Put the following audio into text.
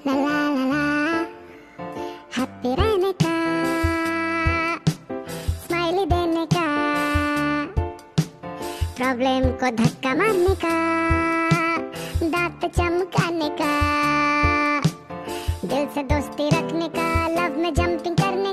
ला ला ला ला, happy रहने का, smiley देने का, प्रॉब्लम को धक्का मारने का, दांत चमकाने का, दिल से दोस्ती रखने का, लव में जंपिंग करने